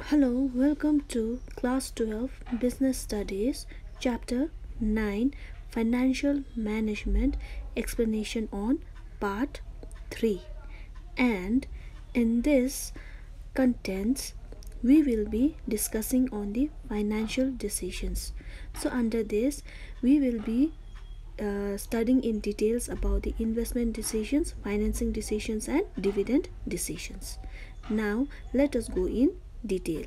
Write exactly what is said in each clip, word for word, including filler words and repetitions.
Hello, welcome to Class twelve Business Studies, Chapter nine Financial Management Explanation on Part three. And in this contents, we will be discussing on the financial decisions. So, under this, we will be uh, studying in details about the investment decisions, financing decisions, and dividend decisions. Now, let us go in detail.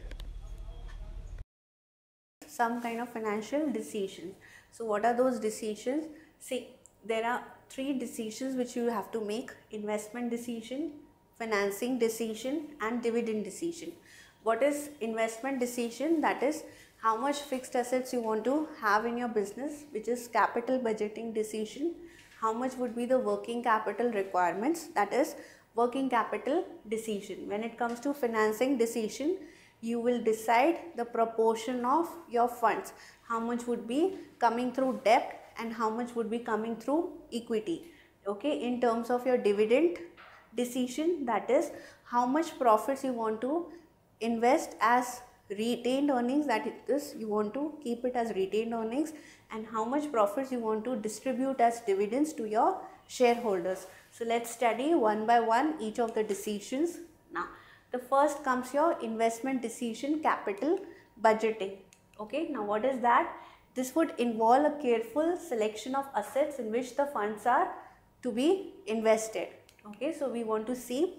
Some kind of financial decisions. So what are those decisions? See, there are three decisions which you have to make: investment decision, financing decision, and dividend decision. What is investment decision? That is how much fixed assets you want to have in your business, which is capital budgeting decision. How much would be the working capital requirements? That is working capital decision. When it comes to financing decision, you will decide the proportion of your funds, how much would be coming through debt and how much would be coming through equity. Okay, in terms of your dividend decision, that is how much profits you want to invest as retained earnings, that is you want to keep it as retained earnings, and how much profits you want to distribute as dividends to your shareholders. So let's study one by one each of the decisions now. The first comes your investment decision, capital budgeting. Okay, now what is that? This would involve a careful selection of assets in which the funds are to be invested. Okay, so we want to see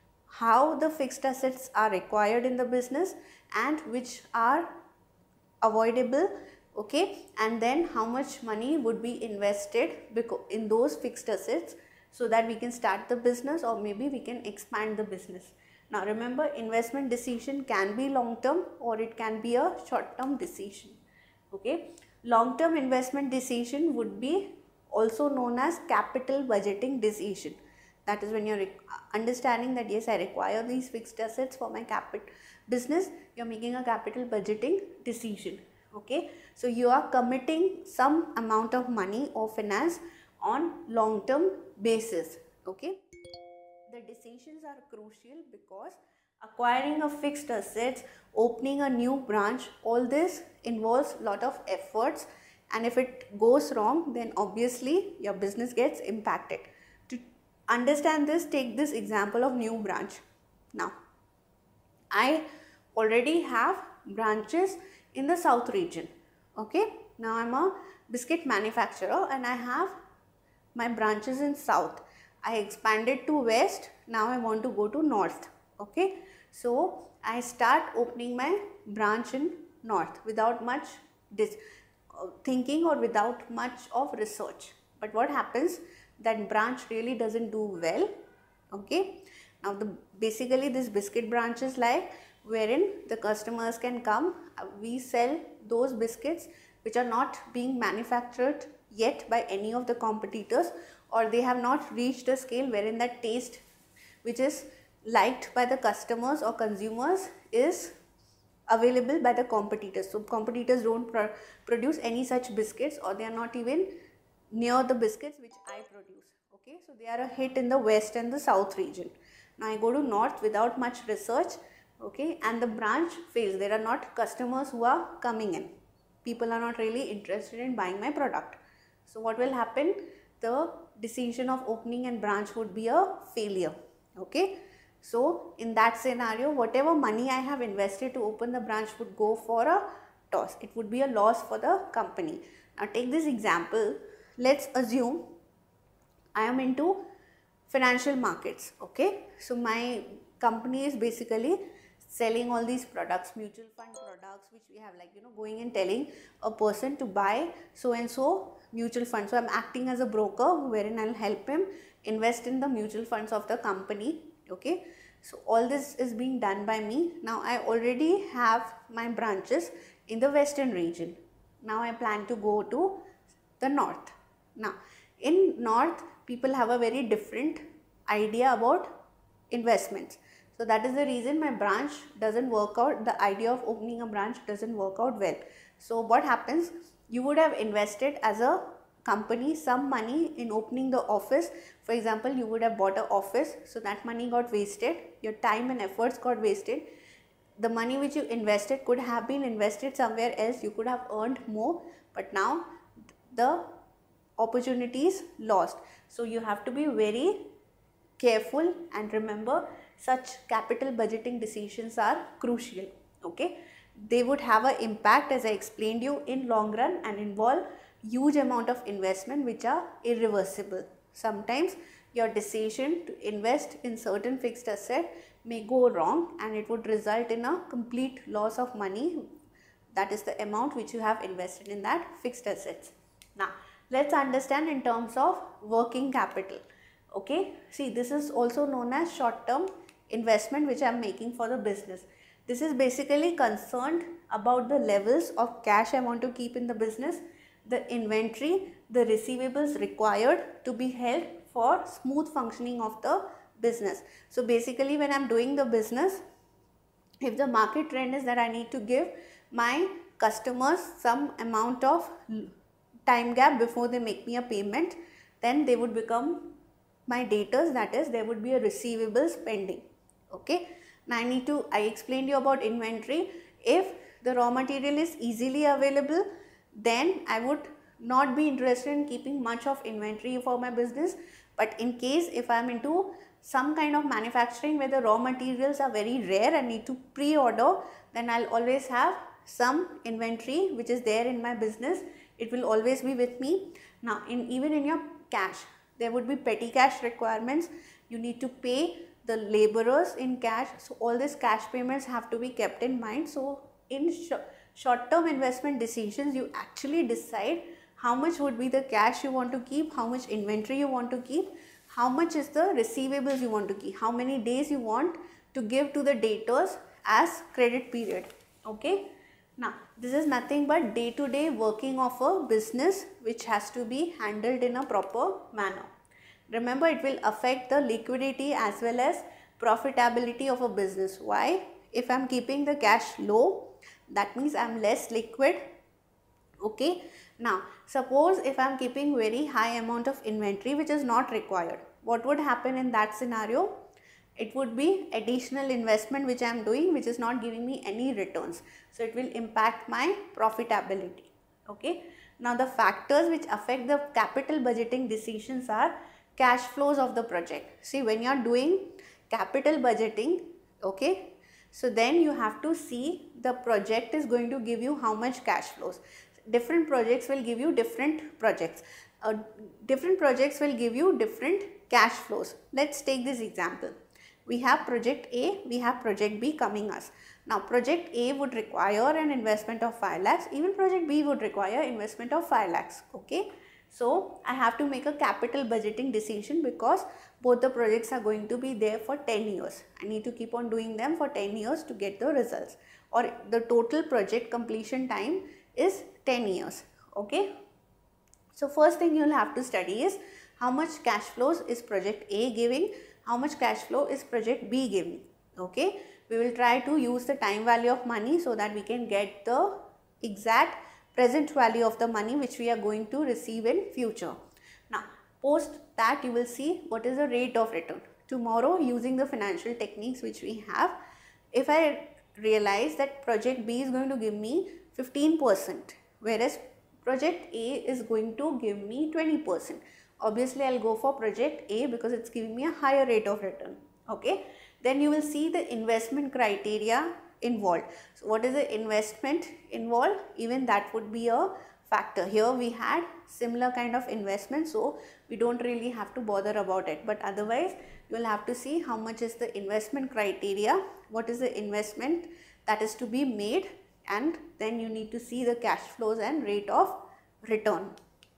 how the fixed assets are required in the business and which are avoidable. Okay, and then how much money would be invested in those fixed assets so that we can start the business or maybe we can expand the business. Now remember, investment decision can be long term or it can be a short term decision. Okay, long term investment decision would be also known as capital budgeting decision. That is when you're understanding that yes, I require these fixed assets for my capital business, you're making a capital budgeting decision. Okay, so you are committing some amount of money or finance on long term basis. Okay, the decisions are crucial because acquiring a fixed assets, opening a new branch, all this involves lot of efforts, and if it goes wrong, then obviously your business gets impacted. To understand this, take this example of new branch. Now, I already have branches in the south region. Okay, now I'm a biscuit manufacturer and I have my branches in south. I expanded to west, now I want to go to north. Okay, so I start opening my branch in north without much dis uh, thinking or without much of research. But what happens, that branch really doesn't do well. Okay, now the basically this biscuit branch is like wherein the customers can come, we sell those biscuits which are not being manufactured yet by any of the competitors, or they have not reached a scale wherein that taste which is liked by the customers or consumers is available by the competitors. So competitors don't pro produce any such biscuits, or they are not even near the biscuits which I produce. Okay, so they are a hit in the west and the south region. Now I go to north without much research. Okay, and the branch fails. There are not customers who are coming in. People are not really interested in buying my product. So what will happen? The decision of opening a branch would be a failure. Okay, so in that scenario, whatever money I have invested to open the branch would go for a toss. It would be a loss for the company. Now take this example. Let's assume I am into financial markets. Okay, so my company is basically selling all these products, mutual fund products, which we have, like, you know, going and telling a person to buy so and so mutual fund. So I'm acting as a broker wherein I'll help him invest in the mutual funds of the company. Okay, so all this is being done by me. Now I already have my branches in the western region. Now I plan to go to the north. Now in north, people have a very different idea about investments. So that is the reason my branch doesn't work out. The idea of opening a branch doesn't work out well. So what happens? You would have invested as a company some money in opening the office. For example, you would have bought an office, so that money got wasted. Your time and efforts got wasted. the money which you invested could have been invested somewhere else, you could have earned more, but now the opportunity is lost. So you have to be very careful, and remember, such capital budgeting decisions are crucial. Okay, they would have an impact, as I explained you, in long run, and involve huge amount of investment which are irreversible. Sometimes your decision to invest in certain fixed asset may go wrong, and it would result in a complete loss of money, that is the amount which you have invested in that fixed assets. Now let's understand in terms of working capital. Okay, see, this is also known as short term investment which I am making for the business. This is basically concerned about the levels of cash I want to keep in the business, the inventory, the receivables required to be held for smooth functioning of the business. So basically, when I am doing the business, if the market trend is that I need to give my customers some amount of time gap before they make me a payment, then they would become my debtors, that is, there would be a receivables pending. Okay, now I need to, I explained you about inventory. If the raw material is easily available, then I would not be interested in keeping much of inventory for my business. But in case if I am into some kind of manufacturing where the raw materials are very rare and need to pre-order, then I'll always have some inventory which is there in my business. It will always be with me. Now in even in your cash, there would be petty cash requirements. You need to pay the laborers in cash. So all these cash payments have to be kept in mind. So in sh short term investment decisions, you actually decide how much would be the cash you want to keep, how much inventory you want to keep, how much is the receivables you want to keep, how many days you want to give to the debtors as credit period. Okay, now this is nothing but day to day working of a business which has to be handled in a proper manner. Remember, it will affect the liquidity as well as profitability of a business. Why? If I am keeping the cash low, that means I am less liquid. Okay, now suppose if I am keeping very high amount of inventory which is not required, what would happen in that scenario? It would be additional investment which I am doing, which is not giving me any returns. So it will impact my profitability. Okay, now the factors which affect the capital budgeting decisions are cash flows of the project. See, when you are doing capital budgeting, okay, so then you have to see the project is going to give you how much cash flows. Different projects will give you different projects. Uh, different projects will give you different cash flows. Let's take this example. We have project A, we have project B coming us. Now project A would require an investment of five lakhs, even project B would require investment of five lakhs. Okay, so I have to make a capital budgeting decision because both the projects are going to be there for ten years. I need to keep on doing them for ten years to get the results, or the total project completion time is ten years. Okay, so first thing you will have to study is how much cash flows is project A giving, how much cash flow is project B giving. Okay, we will try to use the time value of money so that we can get the exact present value of the money which we are going to receive in future. Now post that you will see what is the rate of return. Tomorrow, using the financial techniques which we have, if I realize that project B is going to give me fifteen percent, whereas project A is going to give me twenty percent, obviously I will go for project A because it is giving me a higher rate of return. Okay, then you will see the investment criteria involved. So what is the investment involved? Even that would be a factor. Here we had similar kind of investment, so we don't really have to bother about it, but otherwise you will have to see how much is the investment criteria, what is the investment that is to be made, and then you need to see the cash flows and rate of return.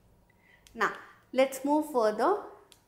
Now let's move further.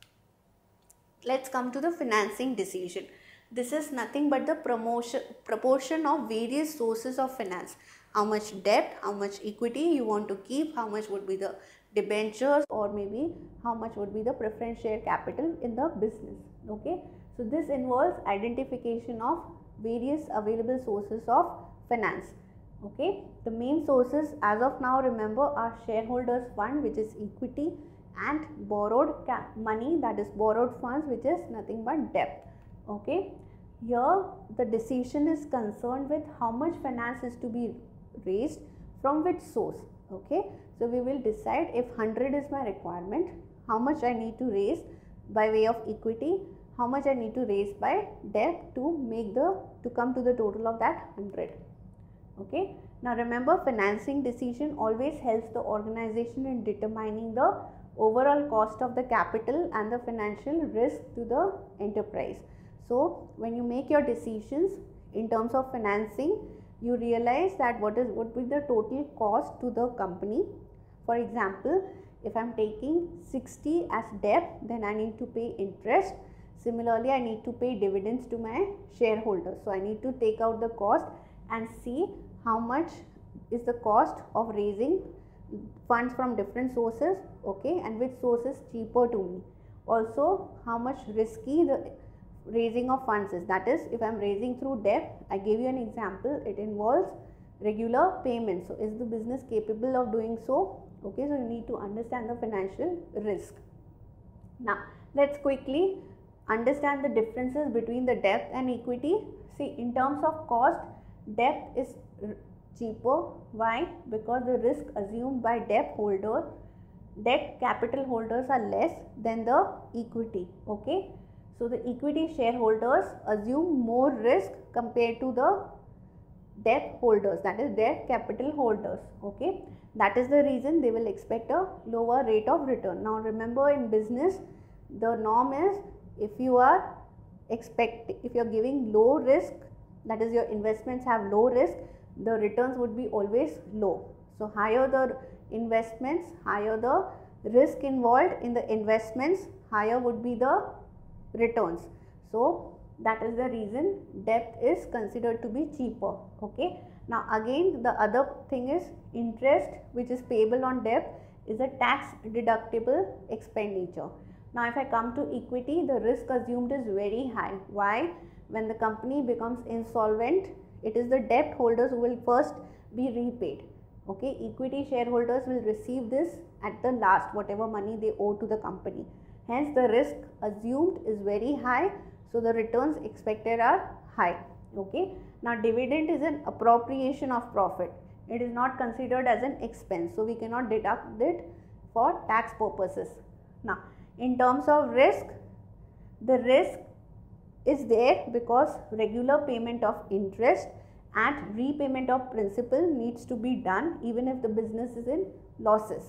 Let's come to the financing decision. This is nothing but the promotion proportion of various sources of finance. How much debt, how much equity you want to keep, how much would be the debentures, or maybe how much would be the preference share capital in the business. Okay, so this involves identification of various available sources of finance. Okay, the main sources as of now, remember, are shareholders fund, which is equity, and borrowed money, that is borrowed funds, which is nothing but debt. Okay, here the decision is concerned with how much finance is to be raised from which source. Okay, so we will decide if one hundred is my requirement, how much I need to raise by way of equity, how much I need to raise by debt to make the to come to the total of that one hundred. Okay, now remember, financing decision always helps the organization in determining the overall cost of the capital and the financial risk to the enterprise. So when you make your decisions in terms of financing, you realize that what is what will be the total cost to the company. For example, if I am taking sixty as debt, then I need to pay interest. Similarly, I need to pay dividends to my shareholders. So I need to take out the cost and see how much is the cost of raising funds from different sources, okay, and which source is cheaper to me. Also, how much risky the raising of funds is. That is, if I am raising through debt, I gave you an example, it involves regular payments. So is the business capable of doing so? Okay, so you need to understand the financial risk. Now let's quickly understand the differences between the debt and equity. See, in terms of cost, debt is cheaper. Why? Because the risk assumed by debt holder, debt capital holders are less than the equity. Okay, so the equity shareholders assume more risk compared to the debt holders, that is debt capital holders. Okay, that is the reason they will expect a lower rate of return. Now remember, in business the norm is, if you are expect if you are giving low risk, that is your investments have low risk, the returns would be always low. So higher the investments, higher the risk involved in the investments, higher would be the returns. So that is the reason debt is considered to be cheaper. Okay, now again the other thing is, interest which is payable on debt is a tax deductible expenditure. Now if I come to equity, the risk assumed is very high. Why? When the company becomes insolvent, it is the debt holders who will first be repaid. Okay, equity shareholders will receive this at the last, whatever money they owe to the company. Hence the risk assumed is very high, so the returns expected are high. Okay, now dividend is an appropriation of profit. It is not considered as an expense, so we cannot deduct it for tax purposes. Now in terms of risk, the risk is there because regular payment of interest and repayment of principal needs to be done even if the business is in losses.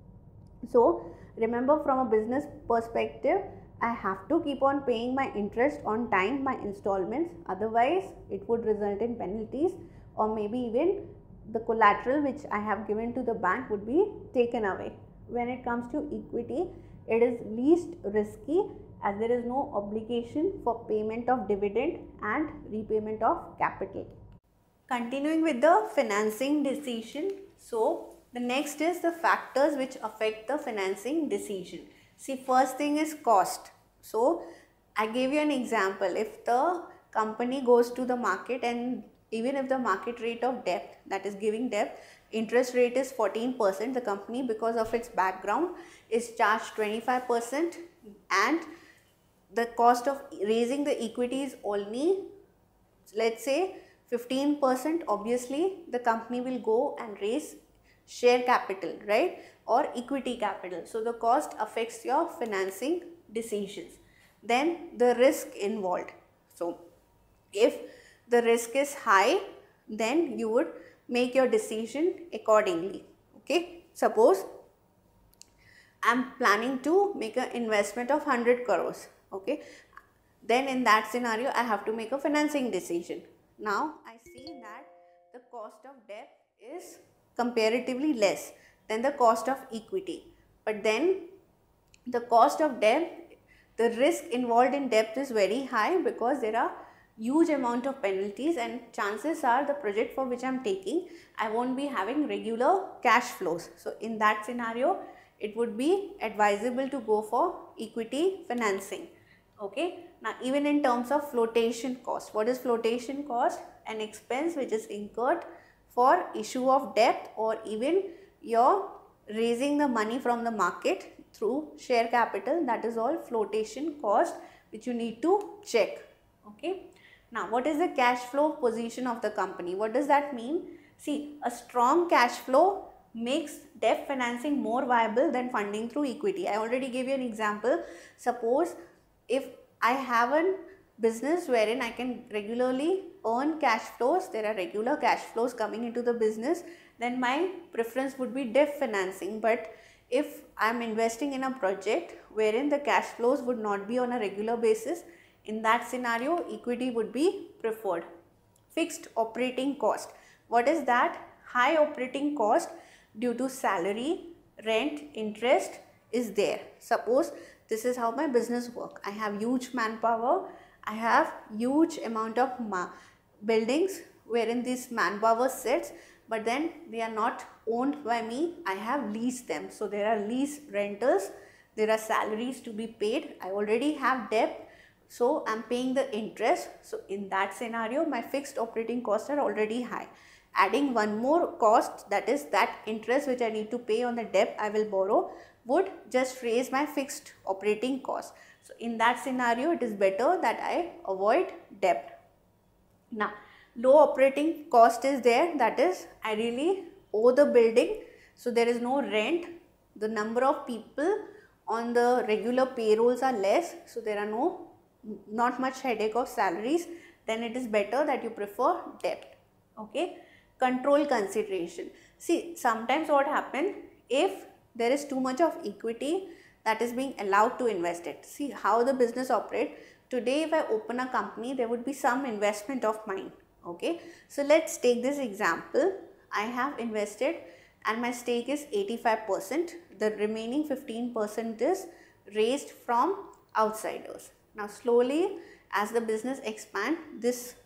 So remember, from a business perspective, I have to keep on paying my interest on time, my installments, otherwise it would result in penalties, or maybe even the collateral which I have given to the bank would be taken away. When it comes to equity, it is least risky as there is no obligation for payment of dividend and repayment of capital. Continuing with the financing decision, so the next is the factors which affect the financing decision. See, first thing is cost. So I gave you an example. If the company goes to the market, and even if the market rate of debt, that is giving debt, interest rate is fourteen percent, the company, because of its background, is charged twenty-five percent, and the cost of raising the equity is only, let's say, fifteen percent. Obviously the company will go and raise share capital, right, or equity capital. So the cost affects your financing decisions. Then the risk involved. So if the risk is high, then you would make your decision accordingly. Okay, suppose I am planning to make an investment of one hundred crores. Okay, then in that scenario I have to make a financing decision. Now I see that the cost of debt is comparatively less than the cost of equity, but then the cost of debt, the risk involved in debt is very high because there are huge amount of penalties, and chances are the project for which I am taking, I won't be having regular cash flows. So in that scenario it would be advisable to go for equity financing. Okay, now even in terms of flotation cost, what is flotation cost? An expense which is incurred for issue of debt, or even your raising the money from the market through share capital. That is all flotation cost which you need to check. Okay, Now, what is the cash flow position of the company? What does that mean? See, a strong cash flow makes debt financing more viable than funding through equity. I already gave you an example. Suppose if I have a business wherein I can regularly earn cash flows, there are regular cash flows coming into the business, then my preference would be debt financing. But if I am investing in a project wherein the cash flows would not be on a regular basis, in that scenario, equity would be preferred. Fixed operating cost. What is that? High operating cost due to salary, rent, interest is there. Suppose this is how my business work. I have huge manpower. I have huge amount of buildings wherein this manpower sits, but then they are not owned by me. I have leased them. So there are lease rentals. There are salaries to be paid. I already have debt. So I'm paying the interest. So in that scenario, my fixed operating costs are already high. Adding one more cost, that is that interest which I need to pay on the debt I will borrow, would just raise my fixed operating cost. So in that scenario, it is better that I avoid debt. Now, low operating cost is there, that is I really owe the building, so there is no rent. The number of people on the regular payrolls are less, so there are no not much headache of salaries. Then it is better that you prefer debt. Okay. Control consideration. See, sometimes what happens, if there is too much of equity that is being allowed to invest it. See how the business operates. Today if I open a company, there would be some investment of mine. Okay. So let's take this example. I have invested and my stake is eighty-five percent. The remaining fifteen percent is raised from outsiders. Now slowly as the business expands, this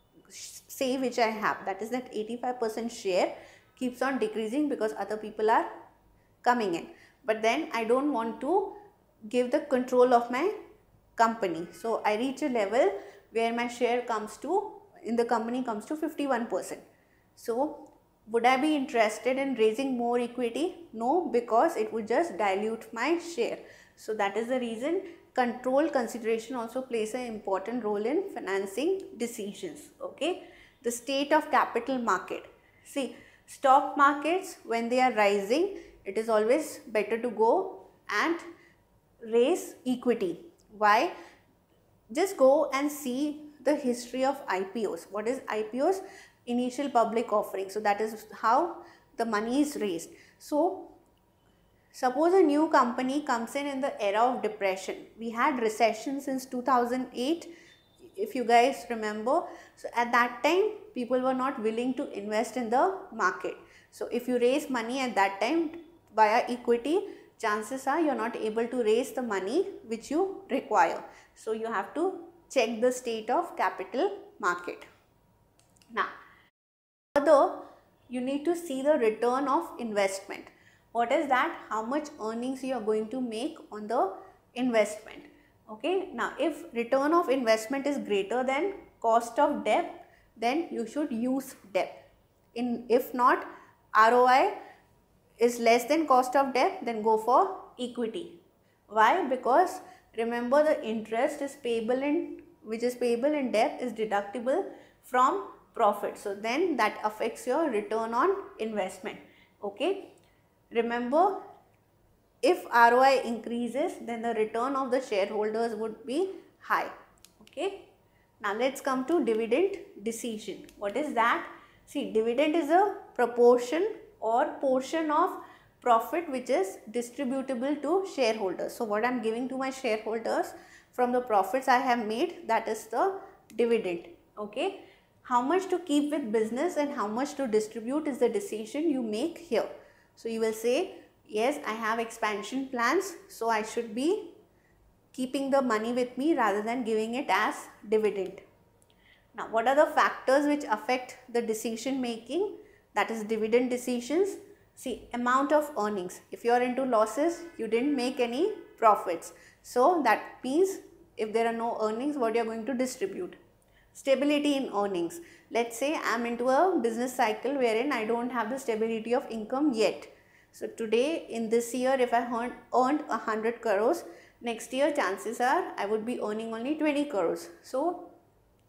say which I have, that is that eighty-five percent share keeps on decreasing because other people are coming in. But then I don't want to give the control of my company. So I reach a level where my share comes to, in the company comes to fifty-one percent. So would I be interested in raising more equity? No, because it would just dilute my share. So that is the reason control consideration also plays an important role in financing decisions. Okay. The state of capital market. See, stock markets, when they are rising, it is always better to go and raise equity. Why? Just go and see the history of I P Os. What is I P Os? Initial public offering. So that is how the money is raised. So suppose a new company comes in in the era of depression. We had recession since two thousand eight, if you guys remember. So at that time, people were not willing to invest in the market. So if you raise money at that time via equity, chances are you are not able to raise the money which you require. So you have to check the state of capital market. Now, further, you need to see the return of investment. What is that? How much earnings you are going to make on the investment. Okay. Now, if return of investment is greater than cost of debt, then you should use debt. In, if not, R O I is less than cost of debt, then go for equity. Why? Because remember, the interest is payable in, which is payable in debt, is deductible from profit. So then that affects your return on investment. Okay. Remember, if R O I increases, then the return of the shareholders would be high. Okay. Now let's come to dividend decision. What is that? See, dividend is a proportion or portion of profit which is distributable to shareholders. So what I am giving to my shareholders from the profits I have made, that is the dividend. Okay. How much to keep with business and how much to distribute is the decision you make here. So you will say, yes, I have expansion plans, so I should be keeping the money with me rather than giving it as dividend. Now, what are the factors which affect the decision making? That is dividend decisions. See, amount of earnings. If you are into losses, you didn't make any profits. So that means if there are no earnings, what you are going to distribute? Stability in earnings. Let's say I am into a business cycle wherein I don't have the stability of income yet. So today in this year, if I earned, earned one hundred crores, next year chances are I would be earning only twenty crores. So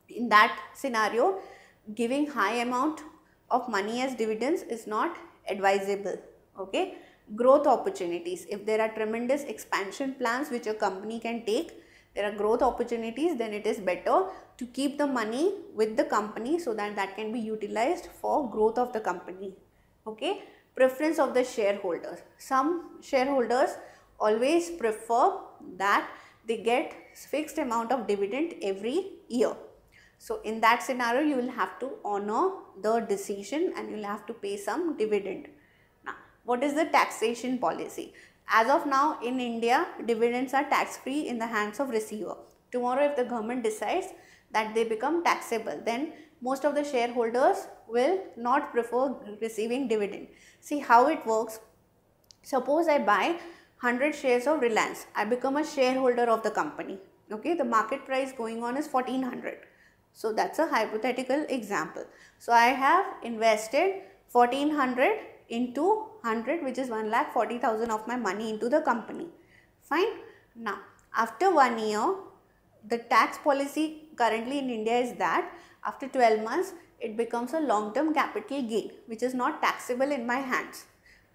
In that scenario, giving high amount of money as dividends is not advisable. Okay. Growth opportunities. If there are tremendous expansion plans which a company can take, there are growth opportunities, then it is better to keep the money with the company so that that can be utilized for growth of the company. Okay. Preference of the shareholders. Some shareholders always prefer that they get fixed amount of dividend every year. So in that scenario, you will have to honor the decision and you will have to pay some dividend. Now, what is the taxation policy? As of now in India, dividends are tax free in the hands of receiver. Tomorrow if the government decides that they become taxable, then most of the shareholders will not prefer receiving dividend. See how it works. Suppose I buy one hundred shares of Reliance. I become a shareholder of the company. Okay, the market price going on is fourteen hundred. So that's a hypothetical example. So I have invested fourteen hundred into one hundred, which is one lakh forty thousand of my money into the company. Fine. Now after one year, the tax policy currently in India is that after twelve months it becomes a long term capital gain which is not taxable in my hands.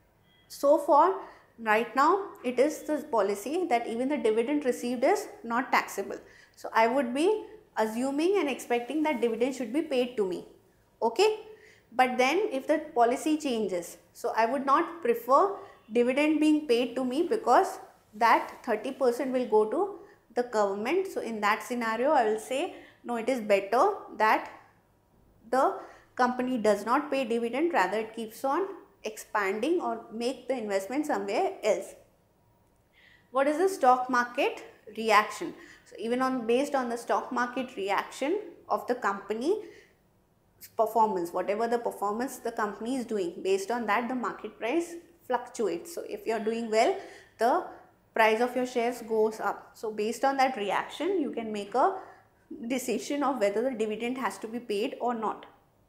So far right now it is the policy that even the dividend received is not taxable. So I would be assuming and expecting that dividend should be paid to me. Okay. But then if the policy changes, so I would not prefer dividend being paid to me because that thirty percent will go to the government. So in that scenario, I will say no, it is better that the company does not pay dividend, rather it keeps on expanding or make the investment somewhere else. What is the stock market reaction? So even on based on the stock market reaction of the company performance, whatever the performance the company is doing, based on that the market price fluctuates. So if you are doing well, the price of your shares goes up. So based on that reaction, you can make a decision of whether the dividend has to be paid or not.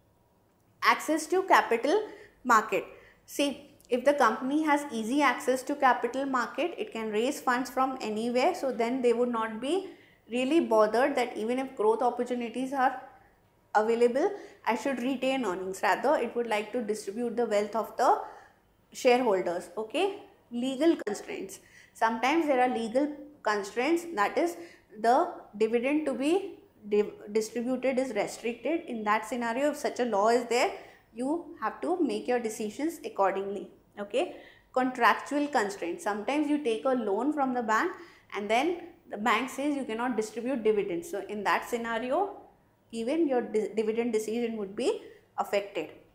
Access to capital market. See, if the company has easy access to capital market, it can raise funds from anywhere. So then they would not be really bothered that even if growth opportunities are available, I should retain earnings. Rather, it would like to distribute the wealth of the shareholders. Okay. Legal constraints. Sometimes there are legal constraints, that is the dividend to be distributed is restricted. In that scenario, if such a law is there, you have to make your decisions accordingly. Okay. Contractual constraints. Sometimes you take a loan from the bank and then the bank says you cannot distribute dividends. So in that scenario, even your dividend decision would be affected.